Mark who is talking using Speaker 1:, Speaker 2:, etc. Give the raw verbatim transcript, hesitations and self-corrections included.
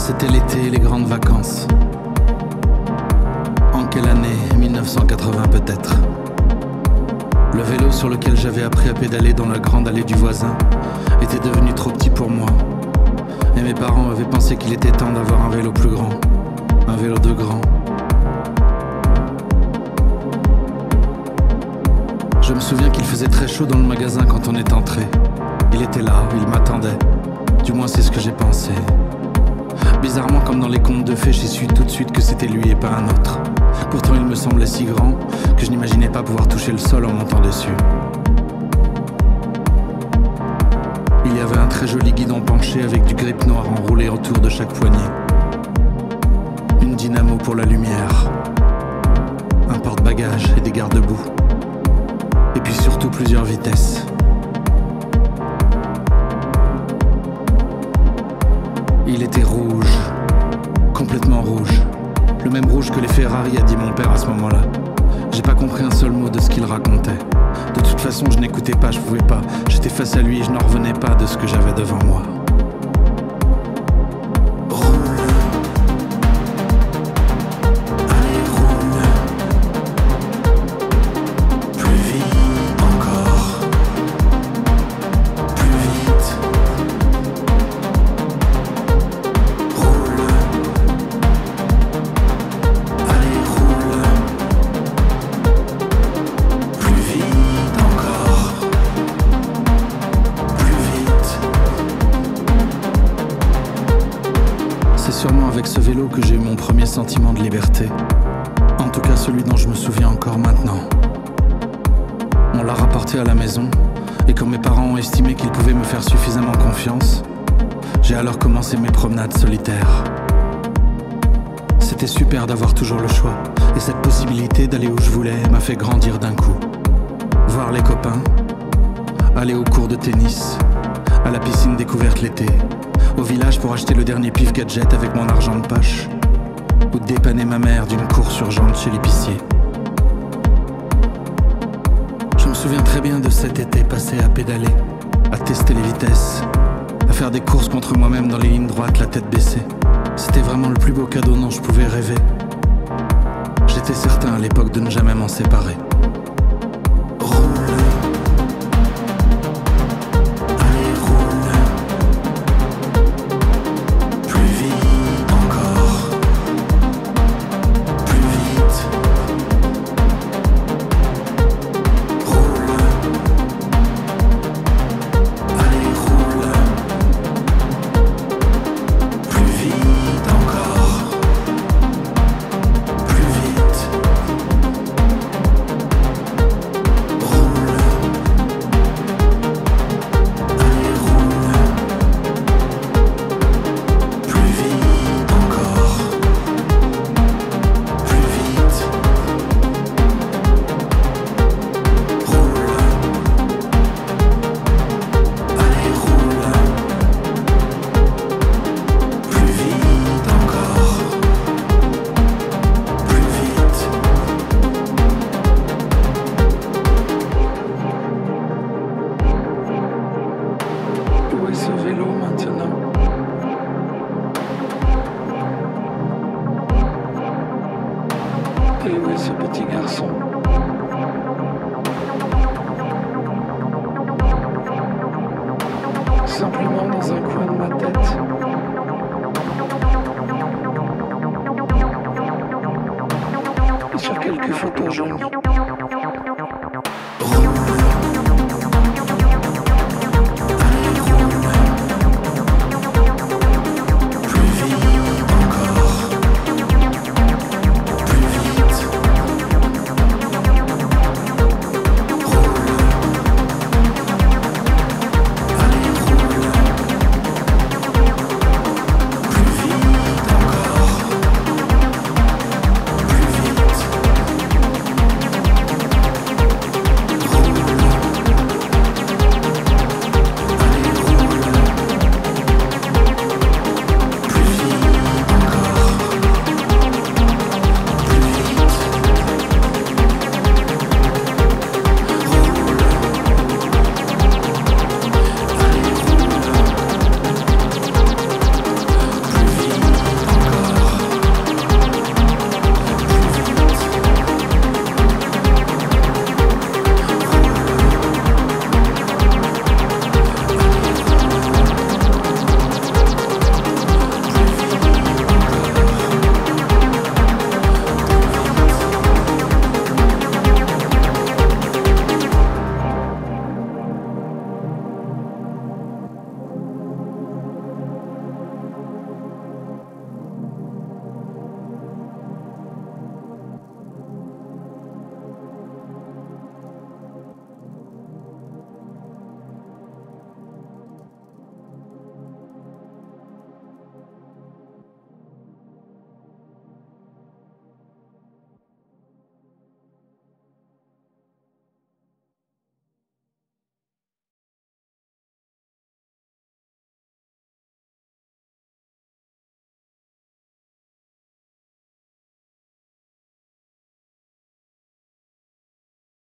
Speaker 1: C'était l'été et les grandes vacances. En quelle année? mille neuf cent quatre-vingts peut-être. Le vélo sur lequel j'avais appris à pédaler dans la grande allée du voisin était devenu trop petit pour moi. Et mes parents avaient pensé qu'il était temps d'avoir un vélo plus grand. Un vélo de grand. Je me souviens qu'il faisait très chaud dans le magasin quand on est entré. Il était là, il m'attendait. Du moins c'est ce que j'ai pensé. Bizarrement, comme dans les contes de fées, j'ai su tout de suite que c'était lui et pas un autre. Pourtant il me semblait si grand que je n'imaginais pas pouvoir toucher le sol en montant dessus. Il y avait un très joli guidon penché avec du grip noir enroulé autour de chaque poignée. Une dynamo pour la lumière. Un porte-bagages et des garde-boue. Et puis surtout plusieurs vitesses. Il était rouge, complètement rouge. Le même rouge que les Ferrari, a dit mon père à ce moment-là. J'ai pas compris un seul mot de ce qu'il racontait. De toute façon, je n'écoutais pas, je pouvais pas. J'étais face à lui et je n'en revenais pas de ce que j'avais devant moi. C'est sûrement avec ce vélo que j'ai eu mon premier sentiment de liberté. En tout cas celui dont je me souviens encore maintenant. On l'a rapporté à la maison, et quand mes parents ont estimé qu'ils pouvaient me faire suffisamment confiance, j'ai alors commencé mes promenades solitaires. C'était super d'avoir toujours le choix, et cette possibilité d'aller où je voulais m'a fait grandir d'un coup. Voir les copains, aller au cours de tennis, à la piscine découverte l'été, au village pour acheter le dernier pif gadget avec mon argent de poche, ou dépanner ma mère d'une course urgente chez l'épicier. Je me souviens très bien de cet été passé à pédaler, à tester les vitesses, à faire des courses contre moi-même dans les lignes droites, la tête baissée. C'était vraiment le plus beau cadeau dont je pouvais rêver. J'étais certain à l'époque de ne jamais m'en séparer. Où est ce vélo maintenant? Et où est ce petit garçon? Simplement dans un coin de ma tête. Et sur quelques photos jolies.